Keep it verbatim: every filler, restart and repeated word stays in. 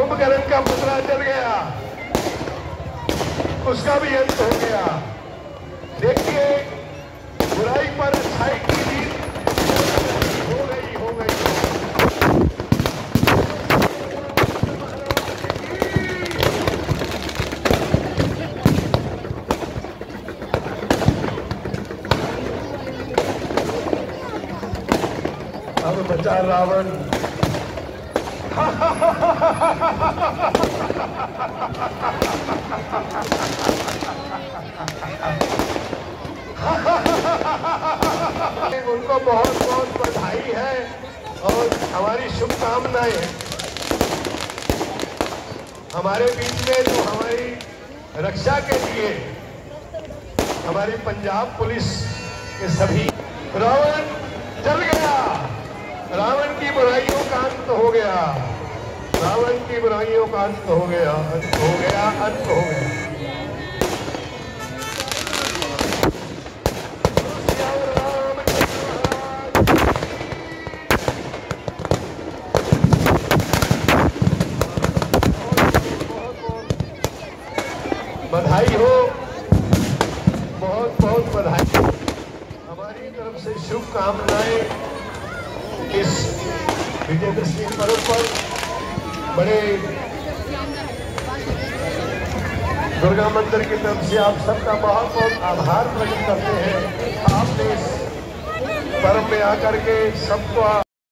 कुंभकर्ण का पुतला जल गया, उसका भी अंत हो गया। देखिए, बुराई पर अच्छाई की जीत हो गई हो गई। अब बचा रावण। उनको बहुत बहुत बधाई है और हमारी शुभकामनाएं हैं। हमारे बीच में जो हमारी रक्षा के लिए हमारी पंजाब पुलिस के सभी, रावण जल गया, रावण की बुराइयों का अंत हो गया, रावण की बुराइयों का अंत हो गया, अंत हो गया, अंत हो गया। बधाई हो, बहुत बहुत बधाई। हमारी तरफ से शुभकामनाएं इस विजयदशमी पर्व पर। बड़े दुर्गा मंदिर की तरफ से आप सबका बहुत बहुत आभार प्रकट करते हैं। आपने इस पर्व में आकर के सबको